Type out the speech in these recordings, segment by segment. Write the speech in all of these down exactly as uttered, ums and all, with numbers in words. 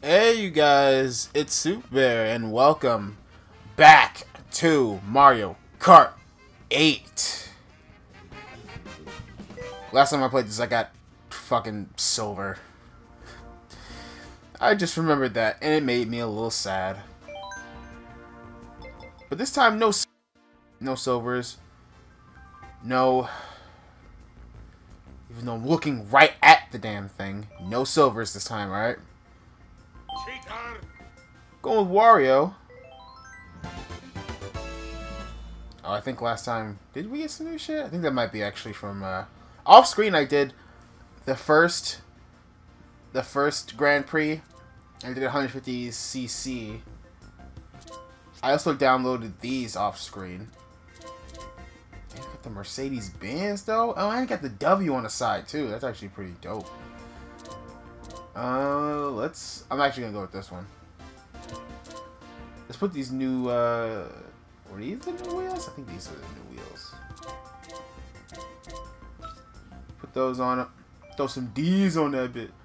Hey you guys, it's Soup Bear and welcome back to Mario Kart eight. Last time I played this I got fucking silver. I just remembered that and it made me a little sad. But this time no no silvers. No, even though I'm looking right at the damn thing, no silvers this time, alright? Going with Wario. Oh, I think last time... Did we get some new shit? I think that might be actually from... Uh, off screen I did the first... The first Grand Prix. I did one hundred fifty c c. I also downloaded these off screen. I got the Mercedes Benz though. Oh, I got the W on the side too. That's actually pretty dope. Uh, let's... I'm actually gonna go with this one. Let's put these new, uh... Were these the new wheels? I think these are the new wheels. Put those on. Throw some D's on that bit.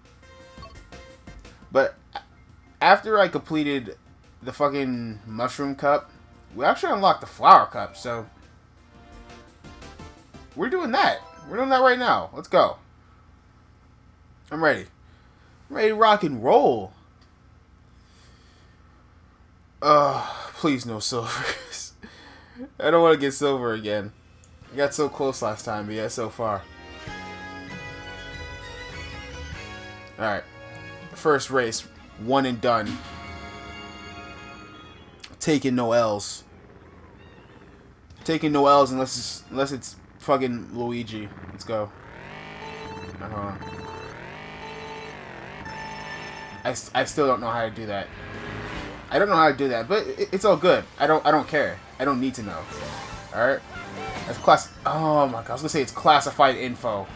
But after I completed the fucking Mushroom Cup, we actually unlocked the Flower Cup, so... We're doing that. We're doing that right now. Let's go. I'm ready. I'm ready to rock and roll. Ugh, please no silvers. I don't want to get silver again. I got so close last time, but yeah, so far. Alright. First race. One and done. Taking no L's. Taking no L's unless it's, unless it's fucking Luigi. Let's go. Hold on. I, I still don't know how to do that. I don't know how to do that, but it, it's all good. I don't I don't care. I don't need to know. All right. That's class. Oh my god! I was gonna say it's classified info.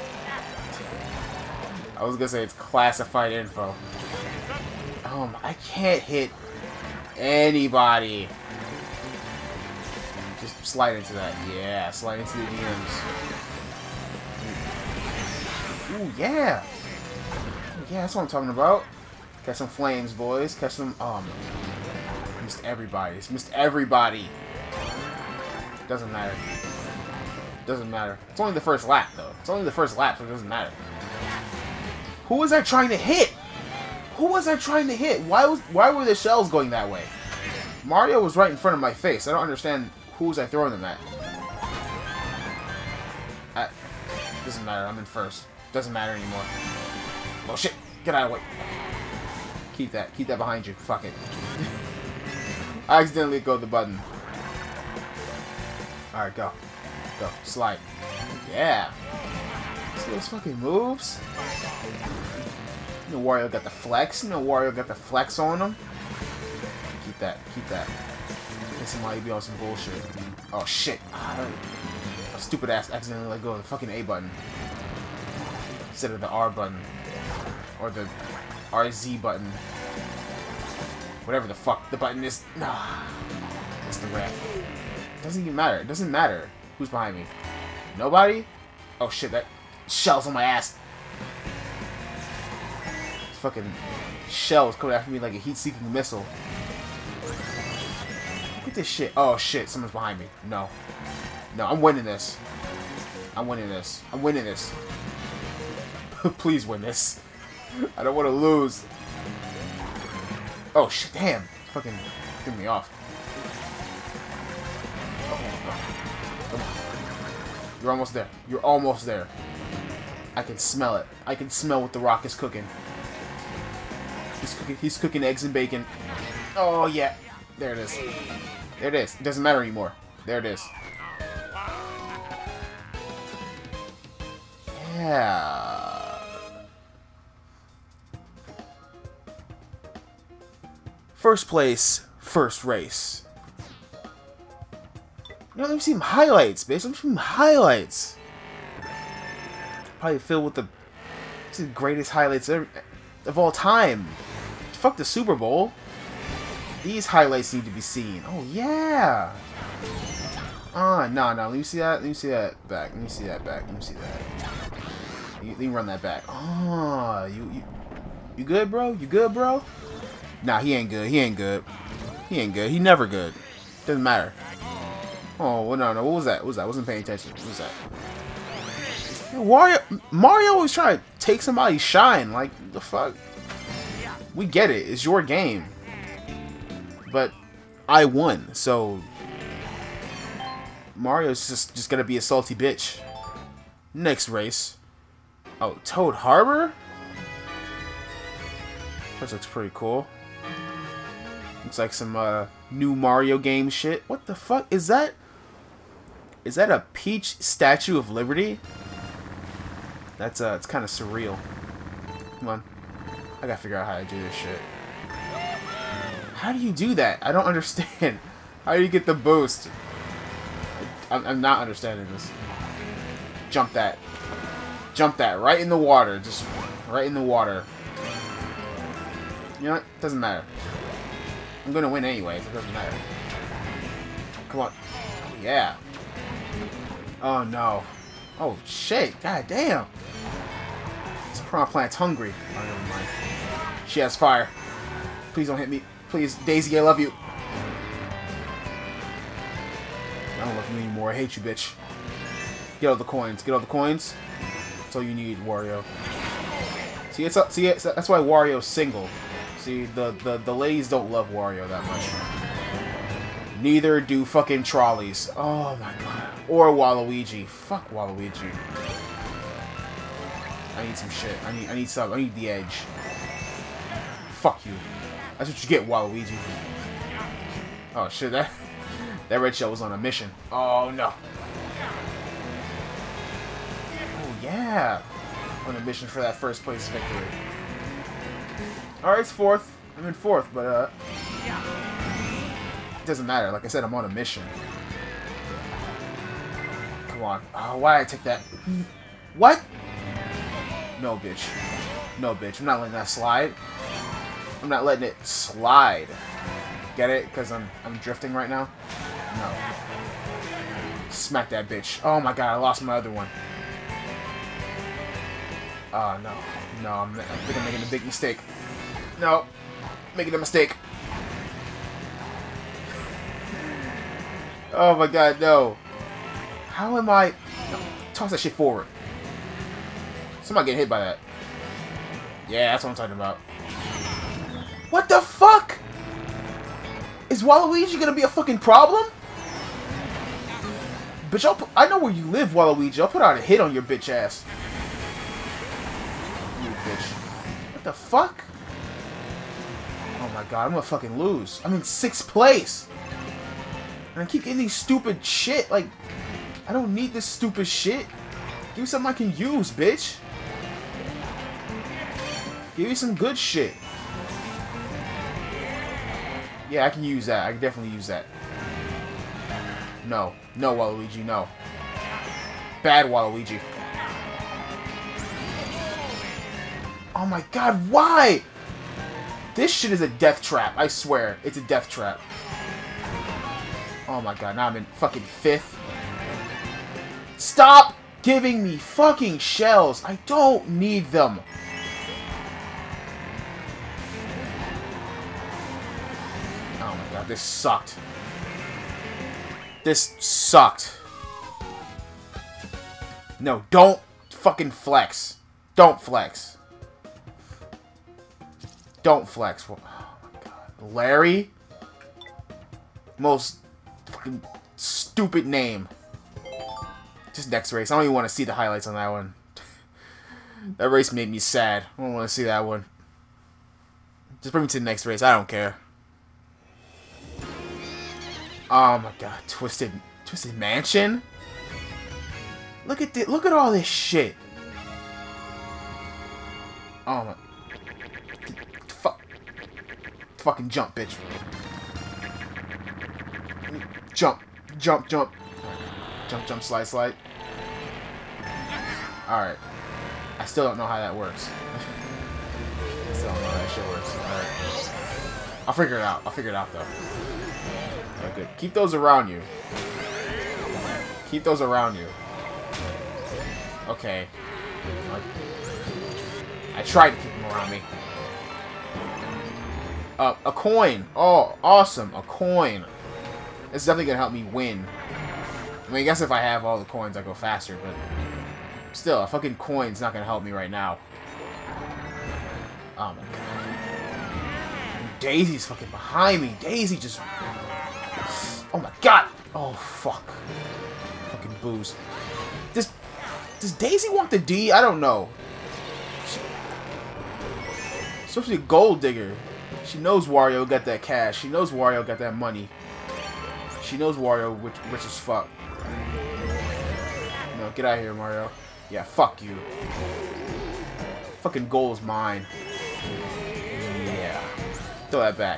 I was gonna say it's classified info. Um, I can't hit anybody. Just slide into that. Yeah, slide into the D Ms. Ooh yeah. Yeah, that's what I'm talking about. Catch some flames, boys. Catch some... Um, missed everybody. It's missed everybody. Doesn't matter. Doesn't matter. It's only the first lap, though. It's only the first lap, so it doesn't matter. Who was I trying to hit? Who was I trying to hit? Why was? Why were the shells going that way? Mario was right in front of my face. I don't understand who was I throwing them at. I, doesn't matter. I'm in first. Doesn't matter anymore. Oh, shit. Get out of the way. Keep that. Keep that behind you. Fuck it. I accidentally let go of the button. Alright, go. Go. Slide. Yeah. See those fucking moves? You know Wario got the flex. You know Wario got the flex on him. Keep that. Keep that. This might be on some bullshit. Oh, shit. Ah, a stupid ass accidentally let go of the fucking A button. Instead of the R button. Or the R Z button. Whatever the fuck the button is. Nah. It's the red. It doesn't even matter. It doesn't matter who's behind me. Nobody? Oh shit, that shell's on my ass. This fucking shell's coming after me like a heat-seeking missile. Look at this shit. Oh shit, someone's behind me. No. No, I'm winning this. I'm winning this. I'm winning this. Please win this. I don't want to lose. Oh shit! Damn! Fucking threw me off. Okay, come on. You're almost there. You're almost there. I can smell it. I can smell what the Rock is cooking. He's cooking. He's cooking eggs and bacon. Oh yeah. There it is. There it is. It doesn't matter anymore. There it is. Yeah. First place, first race. You know, let me see some highlights, bitch. Let me see some highlights. Probably filled with the, the greatest highlights ever, of all time. Fuck the Super Bowl. These highlights need to be seen. Oh, yeah. Ah, uh, no, no. Let me see that. Let me see that back. Let me see that back. Let me see that. Let me run that back. Oh, you, you You good, bro? You good, bro? Nah, he ain't good. He ain't good. He ain't good. He never good. Doesn't matter. Oh, well, no, no. What was that? What was that? I wasn't paying attention. What was that? Wario, Mario always trying to take somebody's shine. Like, the fuck? We get it. It's your game. But I won, so Mario's just, just gonna be a salty bitch. Next race. Oh, Toad Harbor? This looks pretty cool. Looks like some uh, new Mario game shit. What the fuck? Is that... Is that a Peach Statue of Liberty? That's, uh, it's kind of surreal. Come on. I gotta figure out how to do this shit. How do you do that? I don't understand. How do you get the boost? I'm, I'm not understanding this. Jump that. Jump that. Right in the water. Just right in the water. You know what? Doesn't matter. I'm gonna win anyways. It doesn't matter. Come on. Yeah. Oh no. Oh shit. God damn. This prawn plant's hungry. Oh, never mind. She has fire. Please don't hit me. Please, Daisy, I love you. I don't love you anymore. I hate you, bitch. Get all the coins. Get all the coins. That's all you need, Wario. See, it's see, it's, that's why Wario's single. See, the, the the ladies don't love Wario that much. Neither do fucking trolleys. Oh my god. Or Waluigi. Fuck Waluigi. I need some shit. I need I need some. I need the edge. Fuck you. That's what you get, Waluigi. Oh shit, that that red shell was on a mission. Oh no. Oh yeah. On a mission for that first place victory. Alright, it's fourth. I'm in fourth, but uh it doesn't matter. Like I said, I'm on a mission. Come on. Oh, why did I take that? What? No, bitch. No, bitch. I'm not letting that slide. I'm not letting it slide. Get it? Because I'm I'm drifting right now? No. Smack that bitch. Oh my god, I lost my other one. Oh, no. No, I'm, I think I'm making a big mistake. No. Making a mistake. Oh my god, no. How am I... No, toss that shit forward. Somebody getting hit by that. Yeah, that's what I'm talking about. What the fuck? Is Waluigi gonna be a fucking problem? Bitch, I'll put, I know where you live, Waluigi. I'll put out a hit on your bitch ass. You bitch. What the fuck? Oh my god, I'm gonna fucking lose. I'm in sixth place. And I keep getting these stupid shit. Like, I don't need this stupid shit. Give me something I can use, bitch. Give me some good shit. Yeah, I can use that. I can definitely use that. No. No, Waluigi, no. Bad Waluigi. Oh my god, why? This shit is a death trap. I swear. It's a death trap. Oh my god, now I'm in fucking fifth. Stop giving me fucking shells. I don't need them. Oh my god, this sucked. This sucked. No, don't fucking flex. Don't flex. Don't flex. Oh my god. Larry? Most fucking stupid name. Just next race. I don't even want to see the highlights on that one. That race made me sad. I don't want to see that one. Just bring me to the next race. I don't care. Oh my god. Twisted Twisted Mansion? Look at this. Look at all this shit. Oh my. Fuck. Fucking jump, bitch. Jump. Jump, jump. Jump, jump, slide, slide. Alright. I still don't know how that works. I still don't know how that shit works. Alright. I'll figure it out. I'll figure it out, though. Alright, good. Keep those around you. Keep those around you. Okay. I tried to keep them around me. Uh, a coin. Oh, awesome. A coin. It's definitely gonna help me win. I mean, I guess if I have all the coins, I go faster, but still, a fucking coin's not gonna help me right now. Oh my god. Daisy's fucking behind me. Daisy just... Oh my god. Oh, fuck. Fucking booze. Does, does Daisy want the D? I don't know. She, she's supposed to be a gold digger. She knows Wario got that cash. She knows Wario got that money. She knows Wario rich, rich as fuck. No, get out of here, Mario. Yeah, fuck you. Fucking gold is mine. Yeah. Throw that back.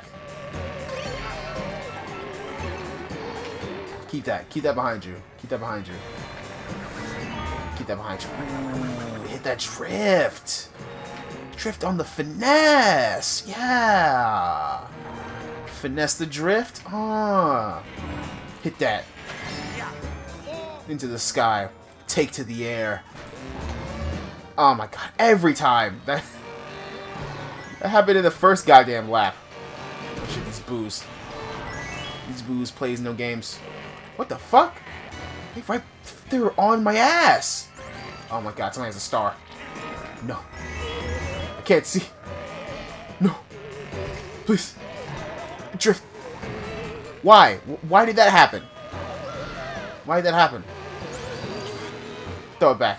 Keep that. Keep that behind you. Keep that behind you. Keep that behind you. Ooh, hit that drift. Drift on the finesse. Yeah. Finesse the drift. Ah. Hit that. Into the sky. Take to the air. Oh my god. Every time. That, that happened in the first goddamn lap. Oh shit, these boos. These boos plays no games. What the fuck? They right they were on my ass. Oh my god, somebody has a star. No. I can't see. No. Please. Drift. Why? Why did that happen? Why did that happen? Throw it back.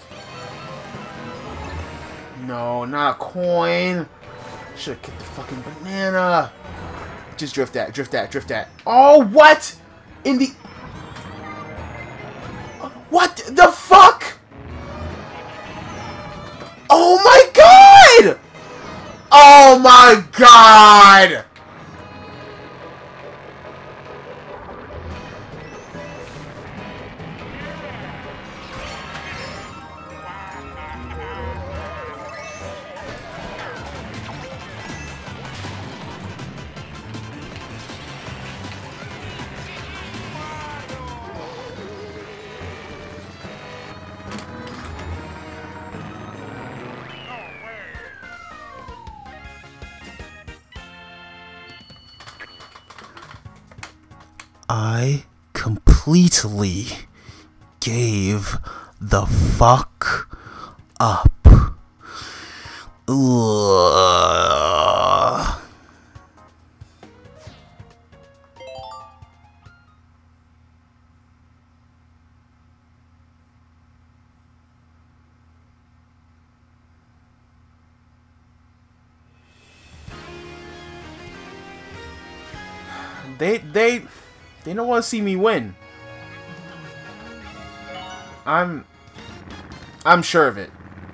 No, not a coin. Should've kicked the fucking banana. Just drift that, drift that, drift that. Oh, what? In the... What the fuck? Oh my god! Oh my god! I completely gave the fuck up. Ugh. They, they... They don't want to see me win. I'm... I'm sure of it.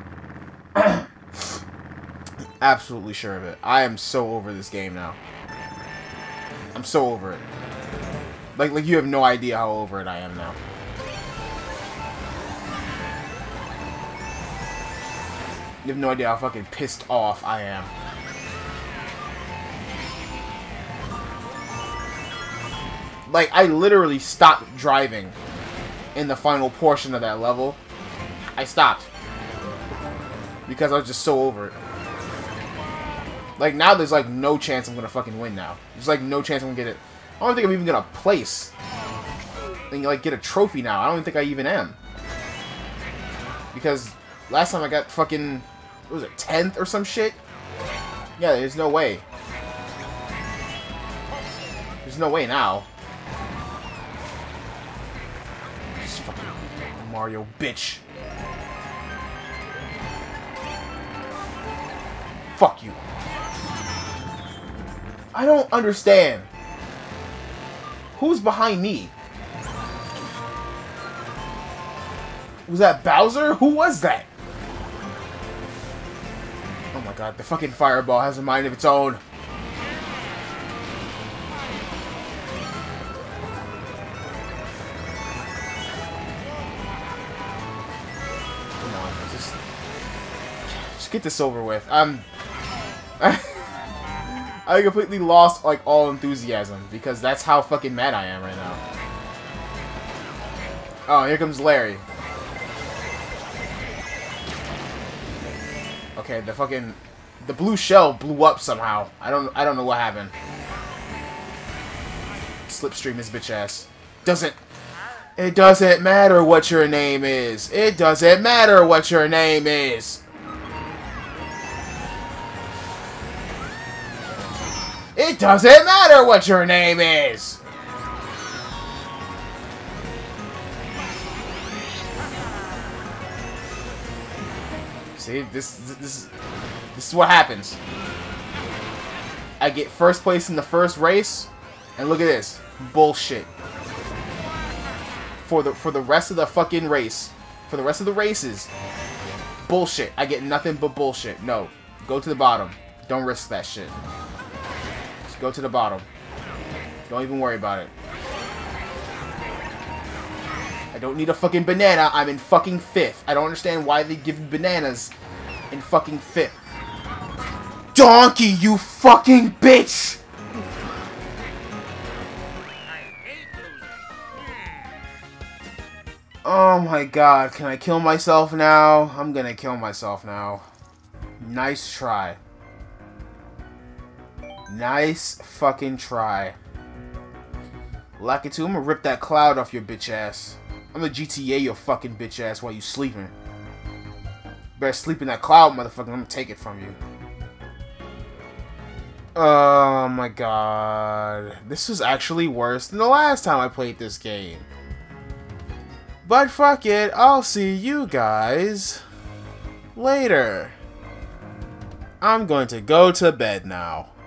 Absolutely sure of it. I am so over this game now. I'm so over it. Like, like you have no idea how over it I am now. You have no idea how fucking pissed off I am. Like, I literally stopped driving in the final portion of that level. I stopped. Because I was just so over it. Like, now there's, like, no chance I'm gonna fucking win now. There's, like, no chance I'm gonna get it. I don't think I'm even gonna place. And, like, get a trophy now. I don't even think I even am. Because last time I got fucking... What was it, tenth or some shit? Yeah, there's no way. There's no way now. Mario, bitch. Fuck you. I don't understand. Who's behind me? Was that Bowser? Who was that? Oh my god, the fucking fireball has a mind of its own. Get this over with. I'm... I completely lost, like, all enthusiasm, because that's how fucking mad I am right now. Oh, here comes Larry. Okay, the fucking... The blue shell blew up somehow. I don't I don't know what happened. Slipstream his bitch ass. Doesn't It doesn't matter what your name is. It doesn't matter what your name is. It doesn't matter what your name is. See, this this this is what happens. I get first place in the first race, and look at this bullshit. For the for the rest of the fucking race, for the rest of the races, bullshit. I get nothing but bullshit. No, go to the bottom. Don't risk that shit. Just go to the bottom. Don't even worry about it. I don't need a fucking banana. I'm in fucking fifth. I don't understand why they give bananas in fucking fifth. Donkey, you fucking bitch! Oh my god, can I kill myself now? I'm gonna kill myself now. Nice try. Nice fucking try. Lakitu, I'm gonna rip that cloud off your bitch ass. I'm gonna G T A your fucking bitch ass while you sleeping. Better sleep in that cloud, motherfucker. I'm gonna take it from you. Oh my god. This is actually worse than the last time I played this game. But fuck it, I'll see you guys later. I'm going to go to bed now.